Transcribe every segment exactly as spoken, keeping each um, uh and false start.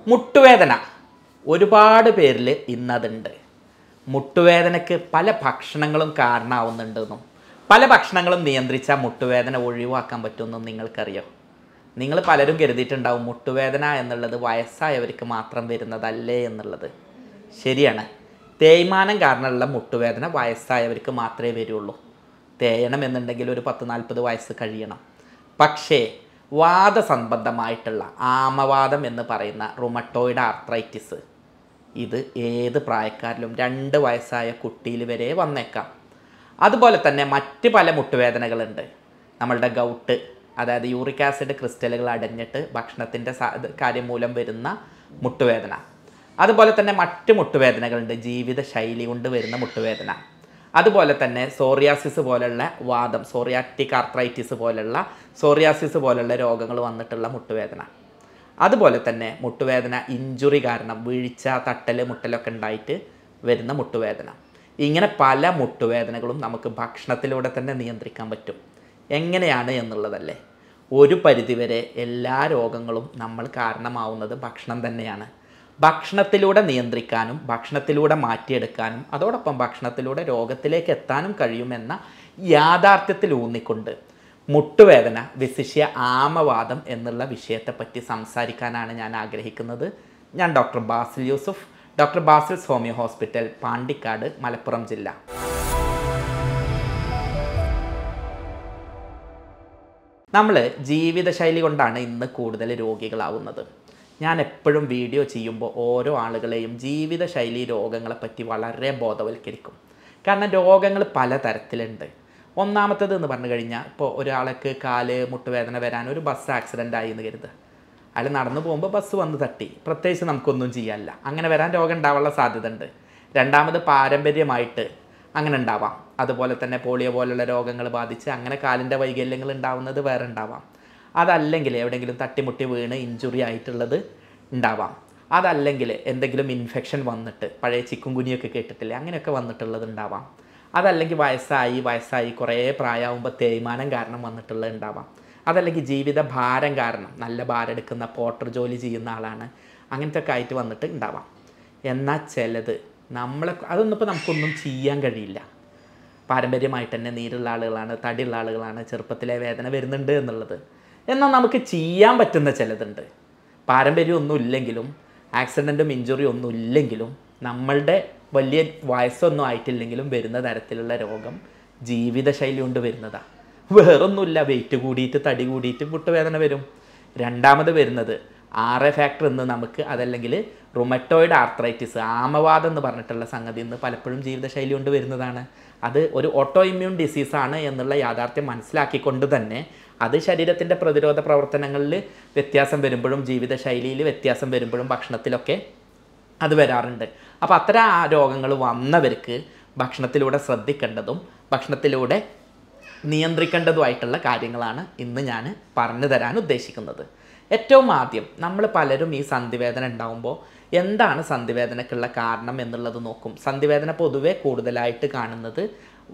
മുട്ടുവേദന ഒരുപാട് പേരിൽ ഇന്നതുണ്ട്. മുട്ടുവേദനയ്ക്ക് പല ഭക്ഷണങ്ങളും കാരണമാവുന്നുണ്ടെന്നും പല ഭക്ഷണങ്ങളും നിയന്ത്രിച്ചാൽ മുട്ടുവേദന ഒഴിവാക്കാൻ പറ്റുമെന്നും നിങ്ങൾക്കറിയോ? നിങ്ങൾ പലരും കരുതിയിട്ടുണ്ടാവും മുട്ടുവേദന എന്നുള്ളത് വയസ്സായവർക്ക് മാത്രം വരുന്നതല്ലേ എന്നുള്ളത്. ശരിയാണ്, തേയ്മാനം കാരണമുള്ള മുട്ടുവേദന വയസ്സായവർക്ക് മാത്രമേ വരുള്ളൂ. തേയണം എന്നുണ്ടെങ്കിൽ ഒരു പത്ത് നാൽപ്പത് വയസ്സ് കഴിയണം. പക്ഷേ വാദസംബന്ധമായിട്ടുള്ള ആമവാദം എന്ന് പറയുന്ന റുമറ്റോയിഡ് ആർത്രൈറ്റിസ് ഇത് ഏത് പ്രായക്കാരിലും രണ്ട് വയസ്സായ കുട്ടിയിൽ വരെ വന്നേക്കാം. അതുപോലെ തന്നെ മറ്റ് പല മുട്ടുവേദനകളുണ്ട്. നമ്മളുടെ ഗൗട്ട്, അതായത് യൂറിക് ആസിഡ് ക്രിസ്റ്റലുകൾ അടഞ്ഞിട്ട് ഭക്ഷണത്തിൻ്റെ കാര്യം മൂലം വരുന്ന മുട്ടുവേദന. അതുപോലെ തന്നെ മറ്റ് മുട്ടുവേദനകളുണ്ട്, ജീവിതശൈലി കൊണ്ട് വരുന്ന മുട്ടുവേദന. അതുപോലെ തന്നെ സോറിയാസിസ് പോലുള്ള വാദം, സോറിയാറ്റിക് ആർത്രൈറ്റിസ് പോലുള്ള സോറിയാസിസ് പോലുള്ള രോഗങ്ങൾ വന്നിട്ടുള്ള മുട്ടുവേദന. അതുപോലെ തന്നെ മുട്ടുവേദന ഇഞ്ചുറി കാരണം വീഴ്ച, തട്ടൽ, മുട്ടലൊക്കെ ഉണ്ടായിട്ട് വരുന്ന മുട്ടുവേദന. ഇങ്ങനെ പല മുട്ടുവേദനകളും നമുക്ക് ഭക്ഷണത്തിലൂടെ തന്നെ നിയന്ത്രിക്കാൻ പറ്റും. എങ്ങനെയാണ് എന്നുള്ളതല്ലേ? ഒരു പരിധിവരെ എല്ലാ രോഗങ്ങളും നമ്മൾ കാരണമാവുന്നത് ഭക്ഷണം തന്നെയാണ്. ഭക്ഷണത്തിലൂടെ നിയന്ത്രിക്കാനും ഭക്ഷണത്തിലൂടെ മാറ്റിയെടുക്കാനും അതോടൊപ്പം ഭക്ഷണത്തിലൂടെ രോഗത്തിലേക്ക് എത്താനും കഴിയുമെന്ന യാഥാർത്ഥ്യത്തിൽ ഊന്നിക്കൊണ്ട് മുട്ടുവേദന, വിശിഷ്യ ആമവാദം എന്നുള്ള വിഷയത്തെപ്പറ്റി സംസാരിക്കാനാണ് ഞാൻ ആഗ്രഹിക്കുന്നത്. ഞാൻ doctor Basil Yusuf, doctor Basil's homeo hospital, Pandikkad, Malappuram ജില്ല. നമ്മൾ ജീവിതശൈലി കൊണ്ടാണ് ഇന്ന് കൂടുതൽ രോഗികളാവുന്നത്. ഞാൻ എപ്പോഴും വീഡിയോ ചെയ്യുമ്പോൾ ഓരോ ആളുകളെയും ജീവിതശൈലി രോഗങ്ങളെപ്പറ്റി വളരെ ബോധവൽക്കരിക്കും. കാരണം രോഗങ്ങൾ പലതരത്തിലുണ്ട്. ഒന്നാമത്തേത് എന്ന് പറഞ്ഞു കഴിഞ്ഞാൽ, ഇപ്പോൾ ഒരാൾക്ക് കാല് മുട്ടുവേദന വരാൻ ഒരു ബസ് ആക്സിഡൻ്റ് ആയി എന്ന് കരുതുക. അയാൾ നടന്നു പോകുമ്പോൾ ബസ് വന്ന് തട്ടി, പ്രത്യേകിച്ച് നമുക്കൊന്നും ചെയ്യാനില്ല, അങ്ങനെ വരാൻ രോഗം ഉണ്ടാവാനുള്ള സാധ്യത ഉണ്ട്. രണ്ടാമത് പാരമ്പര്യമായിട്ട് അങ്ങനെ ഉണ്ടാവാം. അതുപോലെ തന്നെ പോളിയോ പോലുള്ള രോഗങ്ങൾ ബാധിച്ച് അങ്ങനെ കാലിൻ്റെ വൈകല്യങ്ങൾ ഉണ്ടാവുന്നത് വേറെ ഉണ്ടാവാം. അതല്ലെങ്കിൽ എവിടെയെങ്കിലും തട്ടിമുട്ടി വീണ് ഇഞ്ചുറി ആയിട്ടുള്ളത് ഉണ്ടാവാം. അതല്ലെങ്കിൽ എന്തെങ്കിലും ഇൻഫെക്ഷൻ വന്നിട്ട്, പഴയ ചിക്കൻ ഗുനിയൊക്കെ കേട്ടിട്ടില്ലേ, അങ്ങനെയൊക്കെ വന്നിട്ടുള്ളത് ഉണ്ടാവാം. അതല്ലെങ്കിൽ വയസ്സായി വയസ്സായി കുറേ പ്രായമാകുമ്പോൾ തേയ്മാനം കാരണം വന്നിട്ടുള്ളത് ഉണ്ടാവാം. അതല്ലെങ്കിൽ ജീവിത ഭാരം കാരണം, നല്ല ഭാരം എടുക്കുന്ന പോട്ടർ ജോലി ചെയ്യുന്ന ആളാണ്, അങ്ങനത്തെ ഒക്കെ ആയിട്ട് വന്നിട്ട് ഉണ്ടാവാം. എന്നാൽ ചിലത് നമ്മളെ അതൊന്നും ഇപ്പോൾ നമുക്കൊന്നും ചെയ്യാൻ കഴിയില്ല. പാരമ്പര്യമായിട്ട് തന്നെ നീരുള്ള ആളുകളാണ്, തടിയുള്ള ആളുകളാണ്, ചെറുപ്പത്തിലെ വേദന വരുന്നുണ്ട് എന്നുള്ളത്. എന്നാൽ നമുക്ക് ചെയ്യാൻ പറ്റുന്ന ചിലതുണ്ട്. പാരമ്പര്യം ഒന്നും ഇല്ലെങ്കിലും ആക്സിഡൻറ്റും ഇഞ്ചുറി ഒന്നും ഇല്ലെങ്കിലും നമ്മളുടെ വലിയ വയസ്സൊന്നും ആയിട്ടില്ലെങ്കിലും വരുന്ന തരത്തിലുള്ള രോഗം ജീവിതശൈലി കൊണ്ട് വരുന്നതാണ്. വേറൊന്നുമില്ല, വെയിറ്റ് കൂടിയിട്ട് തടി കൂടിയിട്ട് മുട്ടുവേദന വരും. രണ്ടാമത് വരുന്നത് ആർ എ ഫാക്ടർ എന്ന് നമുക്ക്, അതല്ലെങ്കിൽ റുമറ്റോയിഡ് ആർത്രൈറ്റിസ്, ആമവാദം എന്ന് പറഞ്ഞിട്ടുള്ള സംഗതി ഇന്ന് പലപ്പോഴും ജീവിതശൈലി കൊണ്ട് വരുന്നതാണ്. അത് ഒരു ഓട്ടോ ഇമ്മ്യൂൺ ഡിസീസാണ് എന്നുള്ള യാഥാർത്ഥ്യം മനസ്സിലാക്കിക്കൊണ്ട് തന്നെ അത് ശരീരത്തിൻ്റെ പ്രതിരോധ പ്രവർത്തനങ്ങളിൽ വ്യത്യാസം വരുമ്പോഴും ജീവിതശൈലിയിൽ വ്യത്യാസം വരുമ്പോഴും ഭക്ഷണത്തിലൊക്കെ അത് വരാറുണ്ട്. അപ്പോൾ അത്തരം ആ രോഗങ്ങൾ വന്നവർക്ക് ഭക്ഷണത്തിലൂടെ ശ്രദ്ധിക്കേണ്ടതും ഭക്ഷണത്തിലൂടെ നിയന്ത്രിക്കേണ്ടതുമായിട്ടുള്ള കാര്യങ്ങളാണ് ഇന്ന് ഞാൻ പറഞ്ഞു തരാൻ ഉദ്ദേശിക്കുന്നത്. ഏറ്റവും ആദ്യം നമ്മൾ പലരും ഈ സന്ധിവേദന ഉണ്ടാകുമ്പോൾ എന്താണ് സന്ധിവേദനയ്ക്കുള്ള കാരണം എന്നുള്ളത് നോക്കും. സന്ധിവേദന പൊതുവെ കൂടുതലായിട്ട് കാണുന്നത്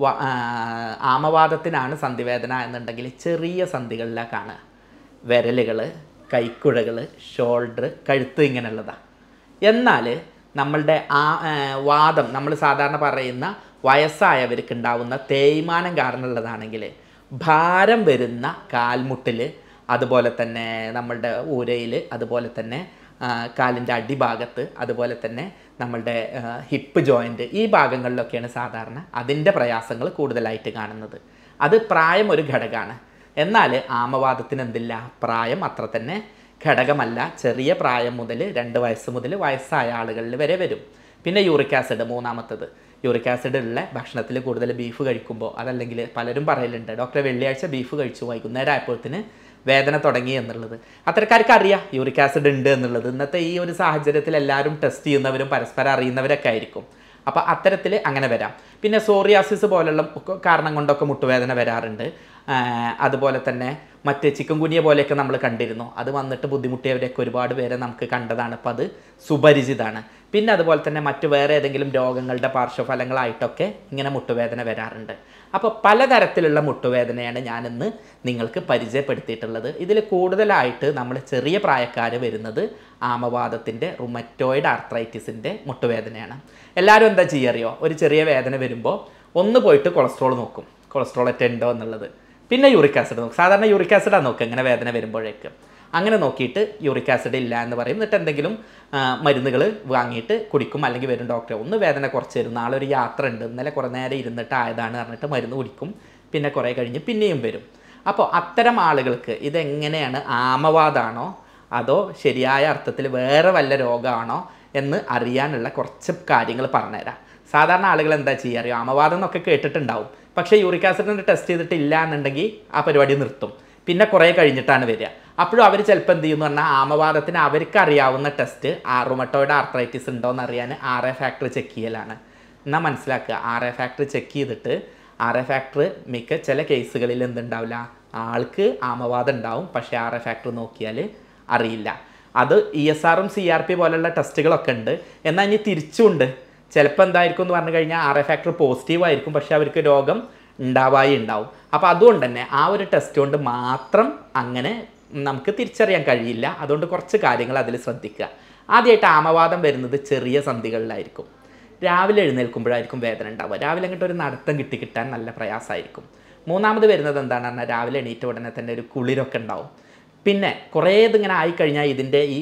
ആമവാദത്തിനാണ് സന്ധിവേദന എന്നുണ്ടെങ്കിൽ ചെറിയ സന്ധികളിലാണ് കാണുക. വിരലുകൾ, കൈക്കുഴകൾ, ഷോൾഡർ, കഴുത്ത് ഇങ്ങനെയുള്ളതാണ്. എന്നാൽ നമ്മളുടെ ആ വാദം, നമ്മൾ സാധാരണ പറയുന്ന വയസ്സായവർക്ക് ഉണ്ടാവുന്ന തേയ്മാനം കാരണമുള്ളതാണെങ്കിൽ ഭാരം വരുന്ന കാൽമുട്ടിൽ, അതുപോലെ തന്നെ നമ്മളുടെ ഊരയിൽ, അതുപോലെ തന്നെ കാലിൻ്റെ അടിഭാഗത്ത്, അതുപോലെ തന്നെ നമ്മളുടെ ഹിപ്പ് ജോയിൻറ്റ്, ഈ ഭാഗങ്ങളിലൊക്കെയാണ് സാധാരണ അതിൻ്റെ പ്രയാസങ്ങൾ കൂടുതലായിട്ട് കാണുന്നത്. അത് പ്രായം ഒരു ഘടകമാണ്. എന്നാൽ ആമവാദത്തിന് എന്തില്ല, പ്രായം അത്ര തന്നെ ഘടകമല്ല. ചെറിയ പ്രായം മുതൽ രണ്ട് വയസ്സ് മുതൽ വയസ്സായ ആളുകളിൽ വരെ വരും. പിന്നെ യൂറിക് ആസിഡ്, മൂന്നാമത്തത് യൂറിക് ആസിഡ് ഉള്ള ഭക്ഷണത്തിൽ കൂടുതൽ ബീഫ് കഴിക്കുമ്പോൾ, അതല്ലെങ്കിൽ പലരും പറയലുണ്ട് ഡോക്ടറെ വെള്ളിയാഴ്ച ബീഫ് കഴിച്ചു, വൈകുന്നേരം ആയപ്പോഴത്തിന് വേദന തുടങ്ങി എന്നുള്ളത്. അത്തരക്കാർക്ക് അറിയാം യൂറിക് ആസിഡ് ഉണ്ട് എന്നുള്ളത്. ഇന്നത്തെ ഈ ഒരു സാഹചര്യത്തിൽ എല്ലാവരും ടെസ്റ്റ് ചെയ്യുന്നവരും പരസ്പരം അറിയുന്നവരൊക്കെ ആയിരിക്കും. അപ്പോൾ അത്തരത്തിൽ അങ്ങനെ വരാം. പിന്നെ സോറിയാസിസ് പോലുള്ള കാരണം കൊണ്ടൊക്കെ മുട്ടുവേദന വരാറുണ്ട്. അതുപോലെ തന്നെ മറ്റ് ചിക്കൻ ഗുനിയ പോലെയൊക്കെ നമ്മൾ കണ്ടിരുന്നു. അത് വന്നിട്ട് ബുദ്ധിമുട്ടിയവരെയൊക്കെ ഒരുപാട് പേരെ നമുക്ക് കണ്ടതാണ്. അപ്പോൾ അത് സുപരിചിതമാണ്. പിന്നെ അതുപോലെ തന്നെ മറ്റ് വേറെ ഏതെങ്കിലും രോഗങ്ങളുടെ പാർശ്വഫലങ്ങളായിട്ടൊക്കെ ഇങ്ങനെ മുട്ടുവേദന വരാറുണ്ട്. അപ്പോൾ പലതരത്തിലുള്ള മുട്ടുവേദനയാണ് ഞാനിന്ന് നിങ്ങൾക്ക് പരിചയപ്പെടുത്തിയിട്ടുള്ളത്. ഇതിൽ കൂടുതലായിട്ട് നമ്മൾ ചെറിയ പ്രായക്കാർ വരുന്നത് ആമവാദത്തിൻ്റെ റുമറ്റോയിഡ് ആർത്രൈറ്റിസിൻ്റെ മുട്ടുവേദനയാണ്. എല്ലാവരും എന്താ ചെയ്യുക? ഒരു ചെറിയ വേദന വരുമ്പോൾ ഒന്ന് പോയിട്ട് കൊളസ്ട്രോൾ നോക്കും, കൊളസ്ട്രോൾ ഒക്കെ ഉണ്ടോ എന്നുള്ളത്. പിന്നെ യൂറിക് ആസിഡ് നോക്കും. സാധാരണ യൂറിക് ആസിഡാണ് നോക്കുക ഇങ്ങനെ വേദന വരുമ്പോഴേക്ക്. അങ്ങനെ നോക്കിയിട്ട് യൂറിക് ആസിഡ് ഇല്ല എന്ന് പറയും. എന്നിട്ട് എന്തെങ്കിലും മരുന്നുകൾ വാങ്ങിയിട്ട് കുടിക്കും. അല്ലെങ്കിൽ വരും ഡോക്ടറെ ഒന്ന് വേദന കുറച്ച് തരും, നാളെ ഒരു യാത്ര ഉണ്ട്, ഇന്നലെ കുറേ നേരം ഇരുന്നിട്ട് ആയതാണ് പറഞ്ഞിട്ട് മരുന്ന് കുടിക്കും. പിന്നെ കുറേ കഴിഞ്ഞ് പിന്നെയും വരും. അപ്പോൾ അത്തരം ആളുകൾക്ക് ഇതെങ്ങനെയാണ്, ആമവാദമാണോ അതോ ശരിയായ അർത്ഥത്തിൽ വേറെ വല്ല രോഗമാണോ എന്ന് അറിയാനുള്ള കുറച്ച് കാര്യങ്ങൾ പറഞ്ഞുതരാം. സാധാരണ ആളുകൾ എന്താ ചെയ്യുക അറിയോ? ആമവാദം എന്നൊക്കെ കേട്ടിട്ടുണ്ടാവും, പക്ഷേ യൂറിക് ആസിഡിൻ്റെ ടെസ്റ്റ് ചെയ്തിട്ടില്ല എന്നുണ്ടെങ്കിൽ ആ പരിപാടി നിർത്തും. പിന്നെ കുറേ കഴിഞ്ഞിട്ടാണ് വരിക. അപ്പോഴും അവർ ചിലപ്പോൾ എന്ത് ചെയ്യുമെന്ന് പറഞ്ഞാൽ ആമവാദത്തിന് അവർക്ക് അറിയാവുന്ന ടെസ്റ്റ് റുമറ്റോയിഡ് ആർത്രൈറ്റിസ് ഉണ്ടോ എന്ന് അറിയാൻ ആർ എ ഫാക്ടർ ചെക്ക് ചെയ്യലാണ്. എന്നാൽ മനസ്സിലാക്കുക, ആർ എ ഫാക്ടർ ചെക്ക് ചെയ്തിട്ട് ആർ എ ഫാക്ടർ മിക്ക ചില കേസുകളിൽ എന്തുണ്ടാവില്ല, ആൾക്ക് ആമവാദം ഉണ്ടാവും, പക്ഷേ ആർ എ ഫാക്ടർ നോക്കിയാൽ അറിയില്ല. അത് ഇ എസ് ആറും സി ആർ പി പോലുള്ള ടെസ്റ്റുകളൊക്കെ ഉണ്ട്. എന്നാൽ ഇനി തിരിച്ചുണ്ട്. ചിലപ്പോൾ എന്തായിരിക്കും എന്ന് പറഞ്ഞു കഴിഞ്ഞാൽ ആർ എ ഫാക്ടർ പോസിറ്റീവ് ആയിരിക്കും, പക്ഷേ അവർക്ക് രോഗം ഉണ്ടാവായി ഉണ്ടാവും. അപ്പോൾ അതുകൊണ്ട് തന്നെ ആ ഒരു ടെസ്റ്റ് കൊണ്ട് മാത്രം അങ്ങനെ നമുക്ക് തിരിച്ചറിയാൻ കഴിയില്ല. അതുകൊണ്ട് കുറച്ച് കാര്യങ്ങൾ അതിൽ ശ്രദ്ധിക്കുക. ആദ്യമായിട്ട് ആമവാദം വരുന്നത് ചെറിയ സന്ധികളിലായിരിക്കും. രാവിലെ എഴുന്നേൽക്കുമ്പോഴായിരിക്കും വേദന ഉണ്ടാവുക. രാവിലെ അങ്ങോട്ട് ഒരു നടത്തം കിട്ടി കിട്ടാൻ നല്ല പ്രയാസമായിരിക്കും. മൂന്നാമത് വരുന്നത് എന്താണെന്ന് പറഞ്ഞാൽ രാവിലെ എണീറ്റ ഉടനെ തന്നെ ഒരു കുളിരൊക്കെ ഉണ്ടാവും. പിന്നെ കുറേ ഇതിങ്ങനെ ആയിക്കഴിഞ്ഞാൽ ഇതിൻ്റെ ഈ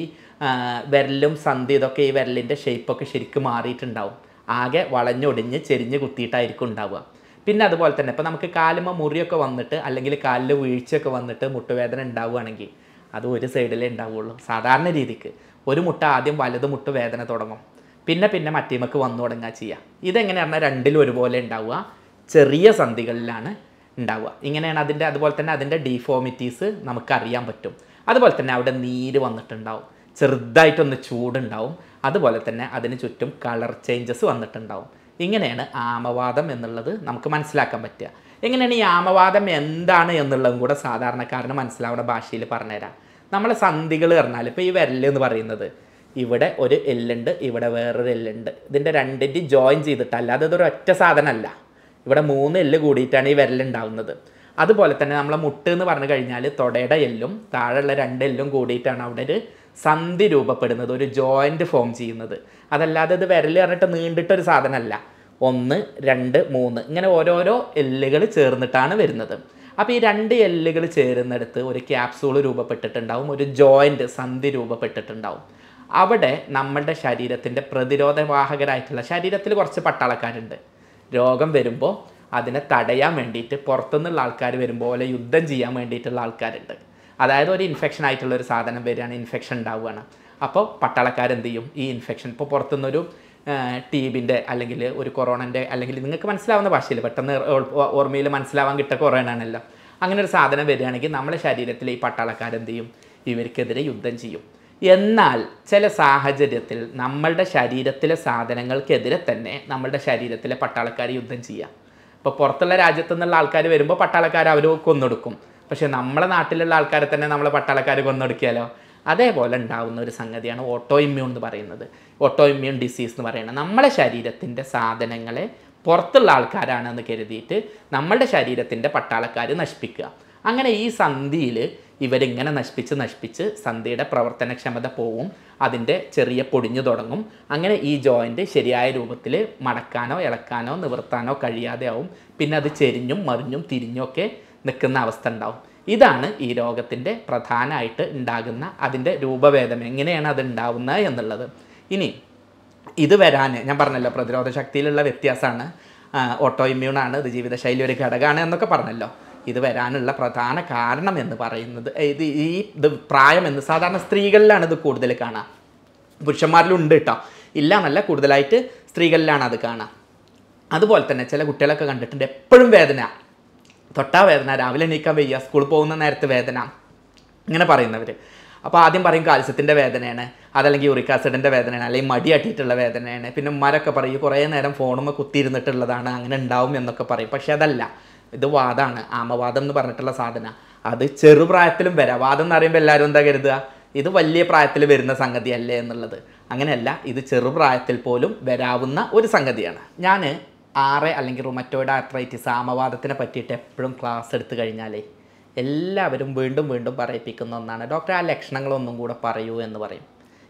വിരലും സന്ധി ഇതൊക്കെ ഈ വിരലിൻ്റെ ഷേപ്പൊക്കെ ശരിക്കും മാറിയിട്ടുണ്ടാവും. ആകെ വളഞ്ഞൊടിഞ്ഞ് ചെരിഞ്ഞ് കുത്തിയിട്ടായിരിക്കും ഉണ്ടാവുക. പിന്നെ അതുപോലെ തന്നെ ഇപ്പോൾ നമുക്ക് കാലുമ്മ മുറിയൊക്കെ വന്നിട്ട് അല്ലെങ്കിൽ കാലിൽ വീഴ്ചയൊക്കെ വന്നിട്ട് മുട്ടുവേദന ഉണ്ടാവുകയാണെങ്കിൽ അത് ഒരു സൈഡിലേ ഉണ്ടാവുള്ളൂ. സാധാരണ രീതിക്ക് ഒരു മുട്ട ആദ്യം വലത് മുട്ട് വേദന തുടങ്ങും, പിന്നെ പിന്നെ മറ്റേമക്ക് വന്നു തുടങ്ങുക ചെയ്യുക. ഇതെങ്ങനെയാണ് പറഞ്ഞാൽ രണ്ടിലും ഒരുപോലെ ഉണ്ടാവുക, ചെറിയ സന്ധികളിലാണ് ഉണ്ടാവുക. ഇങ്ങനെയാണ് അതിൻ്റെ അതുപോലെ തന്നെ അതിൻ്റെ ഡീഫോമിറ്റീസ് നമുക്കറിയാൻ പറ്റും. അതുപോലെ തന്നെ അവിടെ നീര് വന്നിട്ടുണ്ടാവും, ചെറുതായിട്ടൊന്ന് ചൂടുണ്ടാവും, അതുപോലെ തന്നെ അതിന് ചുറ്റും കളർ ചേഞ്ചസ് വന്നിട്ടുണ്ടാവും. ഇങ്ങനെയാണ് ആമവാദം എന്നുള്ളത് നമുക്ക് മനസ്സിലാക്കാൻ പറ്റുക. എങ്ങനെയാണ് ഈ ആമവാദം എന്താണ് എന്നുള്ളതും കൂടെ സാധാരണക്കാരന് മനസ്സിലാവുന്ന ഭാഷയിൽ പറഞ്ഞുതരാം. നമ്മളെ സന്ധികൾ പറഞ്ഞാൽ ഇപ്പോൾ ഈ വിരല് എന്ന് പറയുന്നത് ഇവിടെ ഒരു എല്ലുണ്ട്, ഇവിടെ വേറൊരു എല്ലുണ്ട്. ഇതിൻ്റെ രണ്ടിൻ്റെ ജോയിൻ ചെയ്തിട്ടല്ല, അതൊരു ഒറ്റ സാധനമല്ല. ഇവിടെ മൂന്ന് എല്ല് കൂടിയിട്ടാണ് ഈ വിരലുണ്ടാവുന്നത്. അതുപോലെ തന്നെ നമ്മളെ മുട്ട് എന്ന് പറഞ്ഞു കഴിഞ്ഞാൽ തൊടയുടെ എല്ലും താഴെയുള്ള രണ്ട് എല്ലും കൂടിയിട്ടാണ് അവിടെ ഒരു സന്ധി രൂപപ്പെടുന്നത്, ഒരു ജോയിൻ്റ് ഫോം ചെയ്യുന്നത്. അതല്ലാതെ ഇത് വിരൽ പറഞ്ഞിട്ട് നീണ്ടിട്ടൊരു സാധനമല്ല. ഒന്ന് രണ്ട് മൂന്ന് ഇങ്ങനെ ഓരോരോ എല്ലുകൾ ചേർന്നിട്ടാണ് വരുന്നത്. അപ്പോൾ ഈ രണ്ട് എല്ലുകൾ ചേരുന്നിടത്ത് ഒരു ക്യാപ്സൂൾ രൂപപ്പെട്ടിട്ടുണ്ടാവും, ഒരു ജോയിൻ്റ് സന്ധി രൂപപ്പെട്ടിട്ടുണ്ടാവും. അവിടെ നമ്മളുടെ ശരീരത്തിൻ്റെ പ്രതിരോധവാഹകരായിട്ടുള്ള ശരീരത്തിൽ കുറച്ച് പട്ടാളക്കാരുണ്ട്. രോഗം വരുമ്പോൾ അതിനെ തടയാൻ വേണ്ടിയിട്ട് പുറത്തുനിന്നുള്ള ആൾക്കാർ വരുമ്പോൾ യുദ്ധം ചെയ്യാൻ വേണ്ടിയിട്ടുള്ള ആൾക്കാരുണ്ട്. അതായത് ഒരു ഇൻഫെക്ഷൻ ആയിട്ടുള്ള ഒരു സാധനം വരികയാണ്, ഇൻഫെക്ഷൻ ഉണ്ടാവുകയാണ്. അപ്പോൾ പട്ടാളക്കാരെന്ത് ചെയ്യും, ഈ ഇൻഫെക്ഷൻ ഇപ്പോൾ പുറത്തുനിന്നൊരു ടീബിൻ്റെ അല്ലെങ്കിൽ ഒരു കൊറോണൻ്റെ അല്ലെങ്കിൽ നിങ്ങൾക്ക് മനസ്സിലാവുന്ന ഭാഷയിൽ പെട്ടെന്ന് ഓർമ്മയിൽ മനസ്സിലാവാൻ കിട്ടുക കൊറോണ ആണല്ലോ, അങ്ങനെ ഒരു സാധനം വരികയാണെങ്കിൽ നമ്മുടെ ശരീരത്തിൽ ഈ പട്ടാളക്കാരെന്ത് ചെയ്യും, ഇവർക്കെതിരെ യുദ്ധം ചെയ്യും. എന്നാൽ ചില സാഹചര്യത്തിൽ നമ്മളുടെ ശരീരത്തിലെ സാധനങ്ങൾക്കെതിരെ തന്നെ നമ്മളുടെ ശരീരത്തിലെ പട്ടാളക്കാർ യുദ്ധം ചെയ്യുക. ഇപ്പോൾ പുറത്തുള്ള രാജ്യത്തു നിന്നുള്ള ആൾക്കാർ വരുമ്പോൾ പട്ടാളക്കാർ അവർ കൊന്നൊടുക്കും, പക്ഷേ നമ്മളെ നാട്ടിലുള്ള ആൾക്കാരെ തന്നെ നമ്മളെ പട്ടാളക്കാർ കൊന്നൊടുക്കിയാലോ? അതേപോലെ ഉണ്ടാകുന്ന ഒരു സംഗതിയാണ് ഓട്ടോ ഇമ്മ്യൂൺ എന്ന് പറയുന്നത്. ഓട്ടോ ഇമ്മ്യൂൺ ഡിസീസ് എന്ന് പറയുന്നത് നമ്മളെ ശരീരത്തിൻ്റെ സാധനങ്ങളെ പുറത്തുള്ള ആൾക്കാരാണെന്ന് കരുതിയിട്ട് നമ്മളുടെ ശരീരത്തിൻ്റെ പട്ടാളക്കാർ നശിപ്പിക്കുക. അങ്ങനെ ഈ സന്ധിയിൽ ഇവരിങ്ങനെ നശിപ്പിച്ച് നശിപ്പിച്ച് സന്ധിയുടെ പ്രവർത്തനക്ഷമത പോവും, അതിൻ്റെ ചെറിയ പൊടിഞ്ഞു തുടങ്ങും. അങ്ങനെ ഈ ജോയിൻ്റ് ശരിയായ രൂപത്തിൽ മടക്കാനോ ഇളക്കാനോ നിവർത്താനോ കഴിയാതെ ആവും. പിന്നെ അത് ചെരിഞ്ഞും മറിഞ്ഞും തിരിഞ്ഞൊക്കെ നിൽക്കുന്ന അവസ്ഥ ഉണ്ടാവും. ഇതാണ് ഈ രോഗത്തിൻ്റെ പ്രധാനമായിട്ട് ഉണ്ടാകുന്ന അതിൻ്റെ രൂപഭേദം, എങ്ങനെയാണ് അത് ഉണ്ടാവുന്നത് എന്നുള്ളത്. ഇനി ഇത് വരാൻ ഞാൻ പറഞ്ഞല്ലോ പ്രതിരോധ ശക്തിയിലുള്ള വ്യത്യാസമാണ്, ഓട്ടോ ഇമ്മ്യൂണാണ്, ഇത് ജീവിതശൈലി ഒരു ഘടകമാണ് എന്നൊക്കെ പറഞ്ഞല്ലോ. ഇത് വരാനുള്ള പ്രധാന കാരണം എന്ന് പറയുന്നത് ഇത് ഈ ഇത് പ്രായം എന്ന് സാധാരണ സ്ത്രീകളിലാണ് ഇത് കൂടുതൽ കാണുക, പുരുഷന്മാരിലുണ്ട് കേട്ടോ, ഇല്ല എന്നല്ല, കൂടുതലായിട്ട് സ്ത്രീകളിലാണ് അത് കാണുക. അതുപോലെ തന്നെ ചില കുട്ടികളൊക്കെ കണ്ടിട്ടുണ്ട് എപ്പോഴും വേദന, തൊട്ടാ വേദന, രാവിലെ എണീക്കാൻ വയ്യ, സ്കൂളിൽ പോകുന്ന നേരത്ത് വേദന, ഇങ്ങനെ പറയുന്നവർ. അപ്പോൾ ആദ്യം പറയും കാൽസ്യത്തിൻ്റെ വേദനയാണ്, അതല്ലെങ്കിൽ യൂറിക് ആസിഡിൻ്റെ വേദനയാണ്, അല്ലെങ്കിൽ മടിയാട്ടിയിട്ടുള്ള വേദനയാണ്. പിന്നെ ഉമ്മാരൊക്കെ പറയും കുറേ നേരം ഫോണുമ്മ കുത്തിയിരുന്നിട്ടുള്ളതാണ്, അങ്ങനെ ഉണ്ടാവും എന്നൊക്കെ പറയും. പക്ഷേ അതല്ല, ഇത് വാദമാണ്, ആമവാദം എന്ന് പറഞ്ഞിട്ടുള്ള സാധനം. അത് ചെറുപ്രായത്തിലും വരാം. വാദം എന്ന് പറയുമ്പോൾ എല്ലാവരും എന്താ കരുതുക, ഇത് വലിയ പ്രായത്തിൽ വരുന്ന സംഗതിയല്ലേ എന്നുള്ളത്. അങ്ങനെയല്ല, ഇത് ചെറുപ്രായത്തിൽ പോലും വരാവുന്ന ഒരു സംഗതിയാണ്. ഞാൻ ആറ് അല്ലെങ്കിൽ റുമറ്റോയിഡ് ആർത്രൈറ്റിസ് ആമവാദത്തിനെ പറ്റിയിട്ട് എപ്പോഴും ക്ലാസ് എടുത്തു കഴിഞ്ഞാലേ എല്ലാവരും വീണ്ടും വീണ്ടും പറയിപ്പിക്കുന്ന ഒന്നാണ്, ഡോക്ടർ ആ ലക്ഷണങ്ങളൊന്നും കൂടെ പറയൂ എന്ന് പറയും.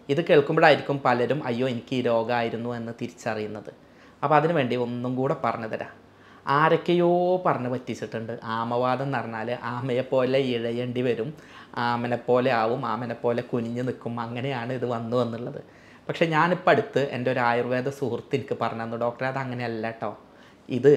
ഇത് കേൾക്കുമ്പോഴായിരിക്കും പലരും അയ്യോ എനിക്ക് ഈ രോഗമായിരുന്നു എന്ന് തിരിച്ചറിയുന്നത്. അപ്പോൾ അതിനു വേണ്ടി ഒന്നും കൂടെ പറഞ്ഞു തരാം. ആരൊക്കെയോ പറഞ്ഞ് പറ്റിച്ചിട്ടുണ്ട്. ആമവാദം എന്ന് പറഞ്ഞാൽ ആമയെപ്പോലെ ഇഴയേണ്ടി വരും, ആമനെപ്പോലെ ആവും, ആമനെപ്പോലെ കുനിഞ്ഞ് നിൽക്കും, അങ്ങനെയാണ് ഇത് വന്നു എന്നുള്ളത്. പക്ഷേ ഞാനിപ്പോൾ അടുത്ത് എൻ്റെ ഒരു ആയുർവേദ സുഹൃത്ത് എനിക്ക് പറഞ്ഞു തന്നു, ഡോക്ടറെ അത് അങ്ങനെയല്ല കേട്ടോ, ഇത്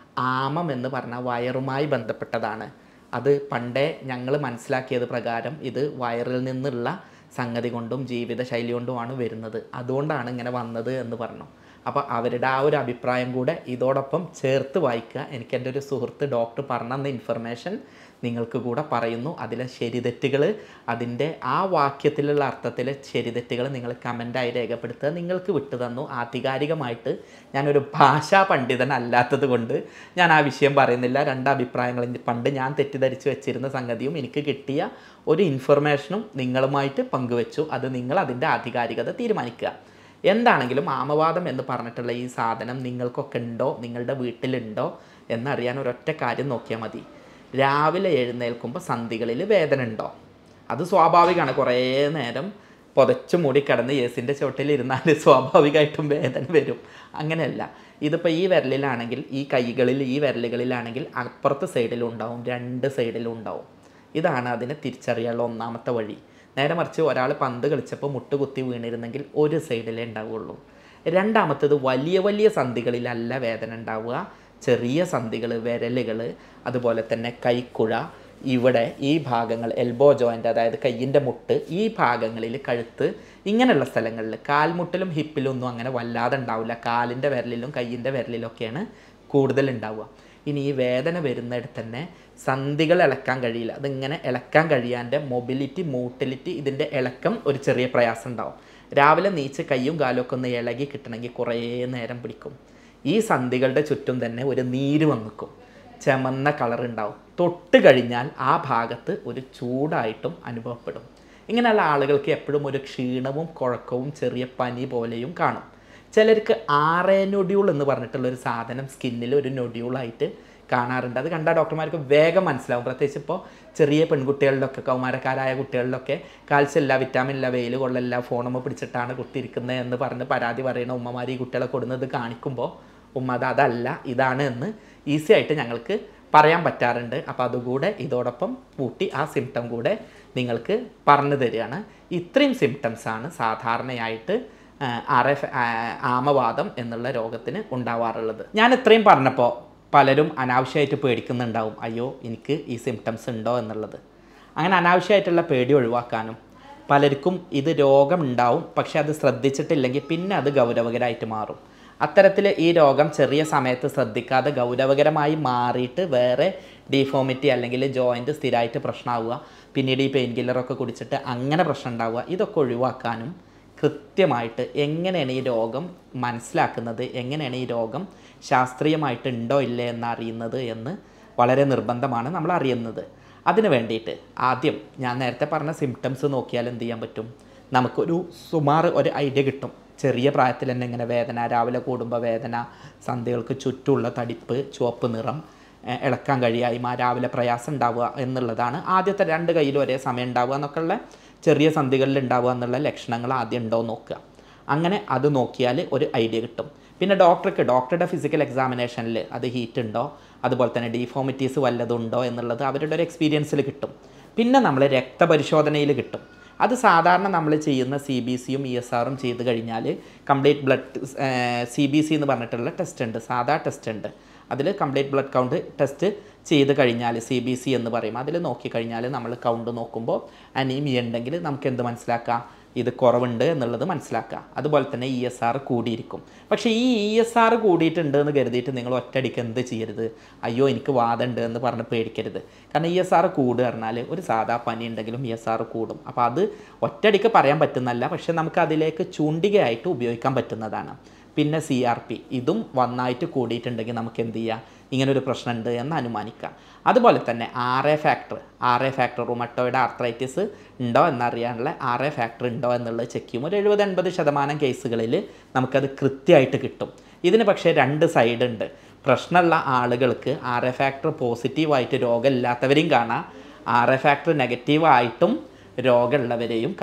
ആമം എന്ന് പറഞ്ഞാൽ വയറുമായി ബന്ധപ്പെട്ടതാണ്. അത് പണ്ടേ ഞങ്ങൾ മനസ്സിലാക്കിയത് പ്രകാരം ഇത് വയറിൽ നിന്നുള്ള സംഗതി കൊണ്ടും ജീവിതശൈലി കൊണ്ടുമാണ് വരുന്നത്, അതുകൊണ്ടാണ് ഇങ്ങനെ വന്നത് എന്ന് പറഞ്ഞു. അപ്പോൾ അവരുടെ ആ ഒരു അഭിപ്രായം കൂടെ ഇതോടൊപ്പം ചേർത്ത് വായിക്കുക. എനിക്ക് എൻ്റെ ഒരു സുഹൃത്ത് ഡോക്ടർ പറഞ്ഞ ഇൻഫർമേഷൻ നിങ്ങൾക്ക് കൂടെ പറയുന്നു. അതിലെ ശരിതെറ്റുകൾ, അതിൻ്റെ ആ വാക്യത്തിലുള്ള അർത്ഥത്തിലെ ശരിതെറ്റുകൾ നിങ്ങൾ കമൻ്റായി രേഖപ്പെടുത്തുക. നിങ്ങൾക്ക് വിട്ടു തന്നു. ആധികാരികമായിട്ട് ഞാനൊരു ഭാഷാ പണ്ഡിതനല്ലാത്തത് കൊണ്ട് ഞാൻ ആ വിഷയം പറയുന്നില്ല. രണ്ട് അഭിപ്രായങ്ങൾ പണ്ട് ഞാൻ തെറ്റിദ്ധരിച്ച് വെച്ചിരുന്ന സംഗതിയും എനിക്ക് കിട്ടിയ ഒരു ഇൻഫർമേഷനും നിങ്ങളുമായിട്ട് പങ്കുവെച്ചു. അത് നിങ്ങൾ അതിൻ്റെ ആധികാരികത തീരുമാനിക്കുക. എന്താണെങ്കിലും ആമവാദം എന്ന് പറഞ്ഞിട്ടുള്ള ഈ സാധനം നിങ്ങൾക്കൊക്കെ ഉണ്ടോ, നിങ്ങളുടെ വീട്ടിലുണ്ടോ എന്നറിയാൻ ഒരൊറ്റ കാര്യം നോക്കിയാൽ മതി. രാവിലെ എഴുന്നേൽക്കുമ്പോൾ സന്ധികളിൽ വേദന ഉണ്ടോ? അത് സ്വാഭാവികമാണ്. കുറേ നേരം പുതച്ചു മൂടി കിടന്ന് യേസിൻ്റെ ചുവട്ടിലിരുന്നാൽ സ്വാഭാവികമായിട്ടും വേദന വരും. അങ്ങനെയല്ല, ഇതിപ്പോൾ ഈ വിരലിലാണെങ്കിൽ, ഈ കൈകളിൽ ഈ വിരലുകളിലാണെങ്കിൽ അപ്പുറത്തെ സൈഡിലും ഉണ്ടാവും, രണ്ട് സൈഡിലും ഉണ്ടാവും. ഇതാണ് അതിനെ തിരിച്ചറിയാനുള്ള ഒന്നാമത്തെ വഴി. നേരെ മറിച്ച് ഒരാൾ പന്ത് കളിച്ചപ്പോൾ മുട്ട് കുത്തി വീണിരുന്നെങ്കിൽ ഒരു സൈഡിലേ ഉണ്ടാവുള്ളൂ. രണ്ടാമത്തേത് വലിയ വലിയ സന്ധികളിലല്ല വേദന ഉണ്ടാവുക, ചെറിയ സന്ധികൾ, വിരലുകൾ, അതുപോലെ തന്നെ കൈക്കുഴ, ഇവിടെ ഈ ഭാഗങ്ങൾ, എൽബോ ജോയിൻ്റ് അതായത് കയ്യിൻ്റെ മുട്ട്, ഈ ഭാഗങ്ങളിൽ, കഴുത്ത്, ഇങ്ങനെയുള്ള സ്ഥലങ്ങളിൽ, കാൽമുട്ടിലും ഹിപ്പിലൊന്നും അങ്ങനെ വല്ലാതെ ഉണ്ടാവില്ല. കാലിൻ്റെ വിരലിലും കയ്യിൻ്റെ വിരലിലൊക്കെയാണ് കൂടുതൽ ഉണ്ടാവുക. ഇനി ഈ വേദന വരുന്നിടത്ത് തന്നെ സന്ധികൾ ഇളക്കാൻ കഴിയില്ല. അതിങ്ങനെ ഇളക്കാൻ കഴിയാൻ്റെ മൊബിലിറ്റി, മോട്ടിലിറ്റി, ഇതിൻ്റെ ഇളക്കം ഒരു ചെറിയ പ്രയാസം ഉണ്ടാവും. രാവിലെ നീച്ച് കയ്യും കാലും ഒക്കെ ഒന്ന് ഇളകി കിട്ടണമെങ്കിൽ കുറേ നേരം പിടിക്കും. ഈ സന്ധികളുടെ ചുറ്റും തന്നെ ഒരു നീര് വന്നിക്കും, ചുമന്ന കളർ ഉണ്ടാവും. തൊട്ട് കഴിഞ്ഞാൽ ആ ഭാഗത്ത് ഒരു ചൂടായിട്ടും അനുഭവപ്പെടും. ഇങ്ങനെയുള്ള ആളുകൾക്ക് എപ്പോഴും ഒരു ക്ഷീണവും കുഴക്കവും ചെറിയ പനി പോലെയും കാണും. ചിലർക്ക് ആറേ നൊഡ്യൂൾ എന്ന് പറഞ്ഞിട്ടുള്ളൊരു സാധനം സ്കിന്നിൽ ഒരു നൊഡ്യൂളായിട്ട് കാണാറുണ്ട്. അത് കണ്ടാൽ ഡോക്ടർമാർക്ക് വേഗം മനസ്സിലാവും. പ്രത്യേകിച്ച് ഇപ്പോൾ ചെറിയ പെൺകുട്ടികളിലൊക്കെ, കൗമാരക്കാരായ കുട്ടികളിലൊക്കെ കാൽസ്യം ഇല്ല, വിറ്റാമിൻ ഇല്ല, വെയിൽ കൊള്ളില്ല, ഫോണുമ്മ പിടിച്ചിട്ടാണ് കുത്തിയിരിക്കുന്നത് എന്ന് പറഞ്ഞ് പരാതി പറയുന്ന ഉമ്മമാർ ഈ കുട്ടികളെ കൊടുക്കുന്നത് കാണിക്കുമ്പോൾ ഉമ്മ അത് അതല്ല ഇതാണ് എന്ന് ഈസി ആയിട്ട് ഞങ്ങൾക്ക് പറയാൻ പറ്റാറുണ്ട്. അപ്പോൾ അതുകൂടെ ഇതോടൊപ്പം കൂട്ടി ആ സിംറ്റം കൂടെ നിങ്ങൾക്ക് പറഞ്ഞു തരികയാണ്. ഇത്രയും സിംറ്റംസാണ് സാധാരണയായിട്ട് ആർ എഫ് ആമവാദം എന്നുള്ള രോഗത്തിന് ഉണ്ടാവാറുള്ളത്. ഞാൻ ഇത്രയും പറഞ്ഞപ്പോൾ പലരും അനാവശ്യമായിട്ട് പേടിക്കുന്നുണ്ടാവും, അയ്യോ എനിക്ക് ഈ സിംറ്റംസ് ഉണ്ടോ എന്നുള്ളത്. അങ്ങനെ അനാവശ്യമായിട്ടുള്ള പേടി ഒഴിവാക്കാനും, പലർക്കും ഇത് രോഗം ഉണ്ടാവും പക്ഷെ അത് ശ്രദ്ധിച്ചിട്ടില്ലെങ്കിൽ പിന്നെ അത് ഗൗരവകരമായിട്ട് മാറും. അത്തരത്തിൽ ഈ രോഗം ചെറിയ സമയത്ത് ശ്രദ്ധിക്കാതെ ഗൗരവകരമായി മാറിയിട്ട് വേറെ ഡിഫോമിറ്റി അല്ലെങ്കിൽ ജോയിൻറ്റ് സ്ഥിരമായിട്ട് പ്രശ്നമാവുക, പിന്നീട് ഈ പെയിൻ കില്ലറൊക്കെ കുടിച്ചിട്ട് അങ്ങനെ പ്രശ്നം ഉണ്ടാവുക, ഇതൊക്കെ ഒഴിവാക്കാനും കൃത്യമായിട്ട് എങ്ങനെയാണ് ഈ രോഗം മനസ്സിലാക്കുന്നത്, എങ്ങനെയാണ് ഈ രോഗം ശാസ്ത്രീയമായിട്ട് ഉണ്ടോ ഇല്ലേ എന്നറിയുന്നത് എന്ന് വളരെ നിർബന്ധമാണ് നമ്മൾ അറിയുന്നത്. അതിന് വേണ്ടിയിട്ട് ആദ്യം ഞാൻ നേരത്തെ പറഞ്ഞ സിംറ്റംസ് നോക്കിയാൽ എന്ത് ചെയ്യാൻ പറ്റും, നമുക്കൊരു സുമാർ ഒരു ഐഡിയ കിട്ടും. ചെറിയ പ്രായത്തിൽ തന്നെ ഇങ്ങനെ വേദന, രാവിലെ കൂടുമ്പോൾ വേദന, സന്ധികൾക്ക് ചുറ്റുമുള്ള തടിപ്പ്, ചുവപ്പ് നിറം, ഇളക്കാൻ കഴിയായ്മ, രാവിലെ പ്രയാസം ഉണ്ടാവുക എന്നുള്ളതാണ്. ആദ്യത്തെ രണ്ട് കയ്യിലും ഒരേ സമയം ഉണ്ടാവുക എന്നൊക്കെയുള്ള ചെറിയ സന്ധികളിൽ ഉണ്ടാവുക എന്നുള്ള ലക്ഷണങ്ങൾ ആദ്യം ഉണ്ടോ നോക്കുക. അങ്ങനെ അത് നോക്കിയാൽ ഒരു ഐഡിയ കിട്ടും. പിന്നെ ഡോക്ടർക്ക് ഡോക്ടറുടെ ഫിസിക്കൽ എക്സാമിനേഷനിൽ അത് ഹീറ്റ് ഉണ്ടോ, അതുപോലെ തന്നെ ഡിഫോമിറ്റീസ് വല്ലതുണ്ടോ എന്നുള്ളത് അവരുടെ ഒരു എക്സ്പീരിയൻസിൽ കിട്ടും. പിന്നെ നമ്മൾ രക്തപരിശോധനയിൽ കിട്ടും. അത് സാധാരണ നമ്മൾ ചെയ്യുന്ന സി ബി സിയും ഇ എസ് ആറും ചെയ്ത് കഴിഞ്ഞാൽ complete blood C B C എന്ന് പറഞ്ഞിട്ടുള്ള ടെസ്റ്റ് ഉണ്ട്, സാധാ ടെസ്റ്റ് ഉണ്ട്. അതിൽ കംപ്ലീറ്റ് ബ്ലഡ് കൗണ്ട് ടെസ്റ്റ് ചെയ്ത് കഴിഞ്ഞാൽ സി ബി സി എന്ന് പറയും. അതിൽ നോക്കിക്കഴിഞ്ഞാൽ നമ്മൾ കൗണ്ട് നോക്കുമ്പോൾ അനീമിയ ഉണ്ടെങ്കിൽ നമുക്ക് എന്ത് മനസ്സിലാക്കാം, ഇത് കുറവുണ്ട് എന്നുള്ളത് മനസ്സിലാക്കാം. അതുപോലെ തന്നെ ഇ എസ് ആർ കൂടിയിരിക്കും. പക്ഷേ ഈ ഇ എസ് ആർ കൂടിയിട്ടുണ്ട് എന്ന് കരുതിയിട്ട് നിങ്ങൾ ഒറ്റയടിക്ക് എന്ത് ചെയ്യരുത്, അയ്യോ എനിക്ക് വാദമുണ്ട് എന്ന് പറഞ്ഞ് പേടിക്കരുത്. കാരണം ഇ എസ് ആർ കൂടുക പറഞ്ഞാൽ ഒരു സാധാ പനി ഉണ്ടെങ്കിലും ഇ എസ് ആർ കൂടും. അപ്പോൾ അത് ഒറ്റയടിക്ക് പറയാൻ പറ്റുന്നല്ല, പക്ഷേ നമുക്ക് അതിലേക്ക് ചൂണ്ടികയായിട്ട് ഉപയോഗിക്കാൻ പറ്റുന്നതാണ്. പിന്നെ സി ആർ പി ഇതും വന്നായിട്ട് കൂടിയിട്ടുണ്ടെങ്കിൽ നമുക്ക് എന്ത് ചെയ്യാം, ഇങ്ങനൊരു പ്രശ്നമുണ്ട് എന്ന് അനുമാനിക്കാം. അതുപോലെ തന്നെ R A factor R A factor rheumatoid arthritis ഉണ്ടോ എന്നറിയാനുള്ള ആർ എ ഫാക്ടർ ഉണ്ടോ എന്നുള്ളത് ചെക്ക് ചെയ്യും. ഒരു എഴുപത് എൺപത് ശതമാനം കേസുകളിൽ നമുക്കത് കൃത്യമായിട്ട് കിട്ടും. ഇതിന് പക്ഷേ രണ്ട് സൈഡ് ഉണ്ട്. പ്രശ്നമുള്ള ആളുകൾക്ക് ആർ എ ഫാക്ടർ പോസിറ്റീവായിട്ട് രോഗമില്ലാത്തവരെയും കാണാം, ആർ എ ഫാക്ടർ നെഗറ്റീവായിട്ടും രോഗമുള്ളവരെയും കാണാം.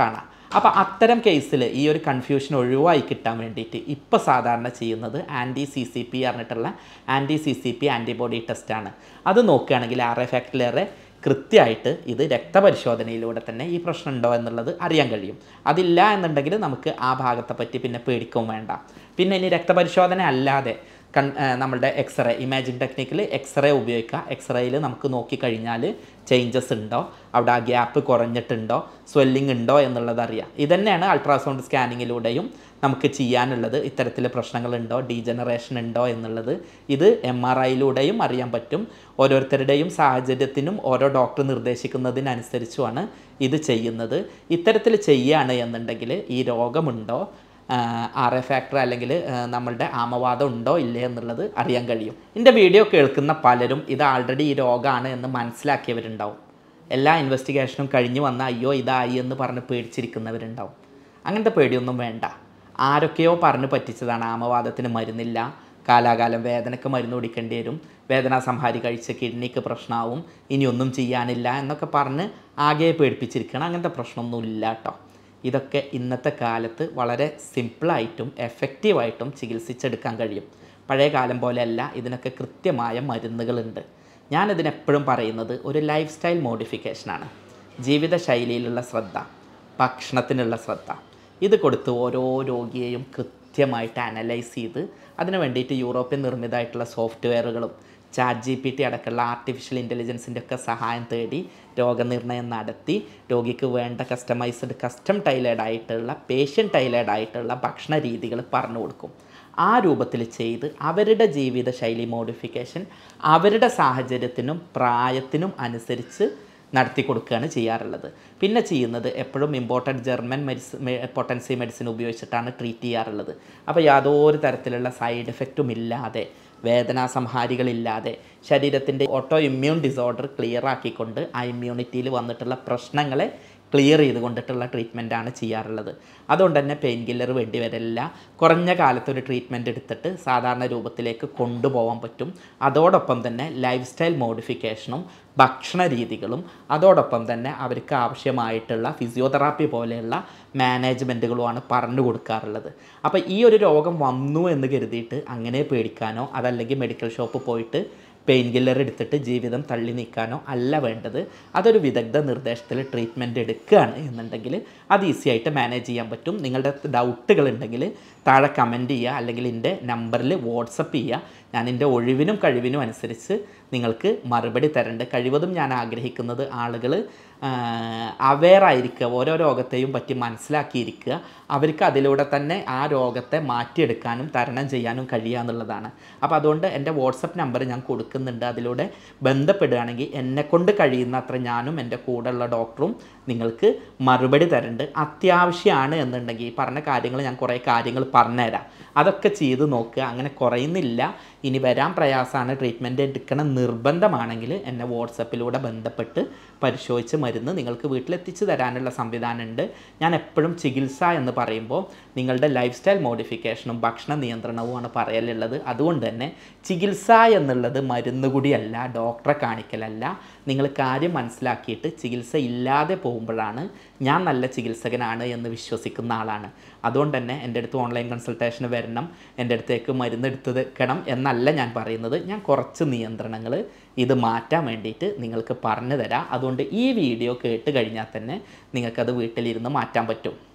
അപ്പോൾ അത്തരം കേസിൽ ഈ ഒരു കൺഫ്യൂഷൻ ഒഴിവായി കിട്ടാൻ വേണ്ടിയിട്ട് ഇപ്പോൾ സാധാരണ ചെയ്യുന്നത് ആൻറ്റി സി സി പി പറഞ്ഞിട്ടുള്ള anti C C P antibody ടെസ്റ്റാണ്. അത് നോക്കുകയാണെങ്കിൽ ആർ എ ഫാക്ടറിലേറെ കൃത്യമായിട്ട് ഇത് രക്തപരിശോധനയിലൂടെ തന്നെ ഈ പ്രശ്നം ഉണ്ടോ എന്നുള്ളത് അറിയാൻ കഴിയും. അതില്ല എന്നുണ്ടെങ്കിൽ നമുക്ക് ആ ഭാഗത്തെ പറ്റി പിന്നെ പേടിക്കും വേണ്ട. പിന്നെ ഇനി രക്തപരിശോധന അല്ലാതെ കൺ നമ്മളുടെ എക്സ്റേ ഇമേജിംഗ് ടെക്നിക്കിൽ എക്സ്റേ ഉപയോഗിക്കുക. എക്സ്റേയിൽ നമുക്ക് നോക്കിക്കഴിഞ്ഞാൽ ചേഞ്ചസ് ഉണ്ടോ, അവിടെ ആ ഗ്യാപ്പ് കുറഞ്ഞിട്ടുണ്ടോ, സ്വെല്ലിംഗ് ഉണ്ടോ എന്നുള്ളത് അറിയാം. ഇതന്നെയാണ് അൾട്രാസൗണ്ട് സ്കാനിങ്ങിലൂടെയും നമുക്ക് ചെയ്യാനുള്ളത്. ഇത്തരത്തിൽ പ്രശ്നങ്ങളുണ്ടോ, ഡീജനറേഷൻ ഉണ്ടോ എന്നുള്ളത് ഇത് എം ആർ ഐയിലൂടെയും അറിയാൻ പറ്റും. ഓരോരുത്തരുടെയും സാഹചര്യത്തിനും ഓരോ ഡോക്ടർ നിർദ്ദേശിക്കുന്നതിനനുസരിച്ചുമാണ് ഇത് ചെയ്യുന്നത്. ഇത്തരത്തിൽ ചെയ്യുകയാണ് എന്നുണ്ടെങ്കിൽ ഈ രോഗമുണ്ടോ, ആർ എ ഫാക്ടർ അല്ലെങ്കിൽ നമ്മളുടെ ആമവാദം ഉണ്ടോ ഇല്ലേ എന്നുള്ളത് അറിയാൻ കഴിയും. എൻ്റെ വീഡിയോ കേൾക്കുന്ന പലരും ഇത് ആൾറെഡി ഈ രോഗമാണ് എന്ന് മനസ്സിലാക്കിയവരുണ്ടാവും. എല്ലാ ഇൻവെസ്റ്റിഗേഷനും കഴിഞ്ഞ് വന്ന അയ്യോ ഇതായി എന്ന് പറഞ്ഞ് പേടിച്ചിരിക്കുന്നവരുണ്ടാവും. അങ്ങനത്തെ പേടിയൊന്നും വേണ്ട. ആരൊക്കെയോ പറഞ്ഞ് പറ്റിച്ചതാണ് ആമവാദത്തിന് മരുന്നില്ല, കാലാകാലം വേദനയ്ക്ക് മരുന്ന് കുടിക്കേണ്ടി വരും, വേദനാ സംഹാരി കഴിച്ച് കിഡ്നിക്ക് പ്രശ്നമാവും, ഇനിയൊന്നും ചെയ്യാനില്ല എന്നൊക്കെ പറഞ്ഞ് ആകെ പേടിപ്പിച്ചിരിക്കണം. അങ്ങനത്തെ പ്രശ്നമൊന്നുമില്ല കേട്ടോ. ഇതൊക്കെ ഇന്നത്തെ കാലത്ത് വളരെ സിമ്പിളായിട്ടും എഫക്റ്റീവായിട്ടും ചികിത്സിച്ചെടുക്കാൻ കഴിയും. പഴയ കാലം പോലെയല്ല, ഇതിനൊക്കെ കൃത്യമായ മരുന്നുകളുണ്ട്. ഞാനിതിനെപ്പോഴും പറയുന്നത് ഒരു ലൈഫ് സ്റ്റൈൽ മോഡിഫിക്കേഷനാണ്. ജീവിതശൈലിയിലുള്ള ശ്രദ്ധ, ഭക്ഷണത്തിനുള്ള ശ്രദ്ധ, ഇത് കൊടുത്ത് ഓരോ രോഗിയെയും കൃത്യമായിട്ട് അനലൈസ് ചെയ്ത് അതിന് വേണ്ടിയിട്ട് യൂറോപ്യൻ നിർമ്മിതമായിട്ടുള്ള സോഫ്റ്റ്വെയറുകളും ചാറ്റ് ജി പി ടി അടക്കമുള്ള ആർട്ടിഫിഷ്യൽ ഇൻ്റലിജൻസിൻ്റെ ഒക്കെ സഹായം തേടി രോഗനിർണയം നടത്തി രോഗിക്ക് വേണ്ട കസ്റ്റമൈസ്ഡ് കസ്റ്റം ടൈലേഡ് ആയിട്ടുള്ള പേഷ്യൻ ടൈലേഡ് ആയിട്ടുള്ള ഭക്ഷണ രീതികൾ പറഞ്ഞു കൊടുക്കും. ആ രൂപത്തിൽ ചെയ്ത് അവരുടെ ജീവിതശൈലി മോഡിഫിക്കേഷൻ അവരുടെ സാഹചര്യത്തിനും പ്രായത്തിനും അനുസരിച്ച് നടത്തി കൊടുക്കുകയാണ് ചെയ്യാറുള്ളത്. പിന്നെ ചെയ്യുന്നത് എപ്പോഴും important German medicine potency medicine ഉപയോഗിച്ചിട്ടാണ് ട്രീറ്റ് ചെയ്യാറുള്ളത്. അപ്പോൾ യാതൊരു തരത്തിലുള്ള സൈഡ് എഫക്റ്റും ഇല്ലാതെ, വേദനാ സംഹാരികളില്ലാതെ, ശരീരത്തിൻ്റെ ഓട്ടോ ഇമ്മ്യൂൺ ഡിസോർഡർ ക്ലിയർ ആക്കിക്കൊണ്ട് ആ ഇമ്മ്യൂണിറ്റിയിൽ വന്നിട്ടുള്ള പ്രശ്നങ്ങളെ ക്ലിയർ ചെയ്ത് കൊണ്ടിട്ടുള്ള ട്രീറ്റ്മെൻറ്റാണ് ചെയ്യാറുള്ളത്. അതുകൊണ്ട് തന്നെ പെയിൻ കില്ലർ വേണ്ടി വരില്ല. കുറഞ്ഞ കാലത്തൊരു ട്രീറ്റ്മെൻറ്റ് എടുത്തിട്ട് സാധാരണ രൂപത്തിലേക്ക് കൊണ്ടുപോകാൻ പറ്റും. അതോടൊപ്പം തന്നെ ലൈഫ് സ്റ്റൈൽ മോഡിഫിക്കേഷനും ഭക്ഷണ രീതികളും അതോടൊപ്പം തന്നെ അവർക്ക് ആവശ്യമായിട്ടുള്ള ഫിസിയോതെറാപ്പി പോലെയുള്ള മാനേജ്മെൻറ്റുകളുമാണ് പറഞ്ഞു കൊടുക്കാറുള്ളത്. അപ്പോൾ ഈ ഒരു രോഗം വന്നു എന്ന് കരുതിയിട്ട് അങ്ങനെ പേടിക്കാനോ അതല്ലെങ്കിൽ മെഡിക്കൽ ഷോപ്പ് പോയിട്ട് പെയിൻ കില്ലർ എടുത്തിട്ട് ജീവിതം തള്ളി നീക്കാനോ അല്ല വേണ്ടത്. അതൊരു വിദഗ്ധ നിർദ്ദേശത്തിൽ ട്രീറ്റ്മെൻറ്റ് എടുക്കുകയാണ് എന്നുണ്ടെങ്കിൽ അത് ഈസി ആയിട്ട് മാനേജ് ചെയ്യാൻ പറ്റും. നിങ്ങളുടെ ഡൗട്ടുകൾ ഉണ്ടെങ്കിൽ താഴെ കമൻറ്റ് ചെയ്യുക, അല്ലെങ്കിൽ എൻ്റെ നമ്പറിൽ വാട്സപ്പ് ചെയ്യുക. ഞാൻ എൻ്റെ ഒഴിവിനും കഴിവിനും അനുസരിച്ച് നിങ്ങൾക്ക് മറുപടി തരേണ്ട. കഴിവതും ഞാൻ ആഗ്രഹിക്കുന്നത് ആളുകൾ അവെയർ ആയിരിക്കുക, ഓരോ രോഗത്തെയും പറ്റി മനസ്സിലാക്കിയിരിക്കുക, അവർക്ക് അതിലൂടെ തന്നെ ആ രോഗത്തെ മാറ്റിയെടുക്കാനും തരണം ചെയ്യാനും കഴിയുക എന്നുള്ളതാണ്. അപ്പോൾ അതുകൊണ്ട് എൻ്റെ വാട്സപ്പ് നമ്പർ ഞാൻ കൊടുക്കുന്നുണ്ട്. അതിലൂടെ ബന്ധപ്പെടുകയാണെങ്കിൽ എന്നെക്കൊണ്ട് കഴിയുന്ന അത്ര ഞാനും എൻ്റെ കൂടെയുള്ള ഡോക്ടറും നിങ്ങൾക്ക് മറുപടി തരുന്നുണ്ട്. അത്യാവശ്യമാണ് എന്നുണ്ടെങ്കിൽ ഈ പറഞ്ഞ കാര്യങ്ങൾ ഞാൻ കുറേ കാര്യങ്ങൾ പറഞ്ഞുതരാം. അതൊക്കെ ചെയ്ത് നോക്കുക. അങ്ങനെ കുറയുന്നില്ല, ഇനി വരാൻ പ്രയാസമാണ്, ട്രീറ്റ്മെൻറ്റ് എടുക്കണം നിർബന്ധമാണെങ്കിൽ എന്നെ വാട്സപ്പിലൂടെ ബന്ധപ്പെട്ട് പരിശോധിച്ച് മരുന്ന് നിങ്ങൾക്ക് വീട്ടിലെത്തിച്ച് തരാനുള്ള സംവിധാനമുണ്ട്. ഞാൻ എപ്പോഴും ചികിത്സ എന്ന് പറയുമ്പോൾ നിങ്ങളുടെ ലൈഫ് സ്റ്റൈൽ മോഡിഫിക്കേഷനും ഭക്ഷണ നിയന്ത്രണവുമാണ് പറയലുള്ളത്. അതുകൊണ്ട് തന്നെ ചികിത്സ എന്നുള്ളത് മരുന്ന് കൂടിയല്ല, ഡോക്ടറെ കാണിക്കലല്ല. നിങ്ങൾ കാര്യം മനസ്സിലാക്കിയിട്ട് ചികിത്സ ഇല്ലാതെ പോകുമ്പോഴാണ് ഞാൻ നല്ല ചികിത്സകനാണ് എന്ന് വിശ്വസിക്കുന്ന ആളാണ്. അതുകൊണ്ട് തന്നെ എൻ്റെ അടുത്ത് ഓൺലൈൻ കൺസൾട്ടേഷന് വരണം, എൻ്റെ അടുത്തേക്ക് മരുന്ന് എടുത്ത് വെക്കണം എന്നല്ല ഞാൻ പറയുന്നത്. ഞാൻ കുറച്ച് നിയന്ത്രണങ്ങൾ ഇത് മാറ്റാൻ വേണ്ടിയിട്ട് നിങ്ങൾക്ക് പറഞ്ഞു തരാം. അതുകൊണ്ട് ഈ വീഡിയോ കേട്ട് കഴിഞ്ഞാൽ തന്നെ നിങ്ങൾക്കത് വീട്ടിലിരുന്ന് മാറ്റാൻ പറ്റും.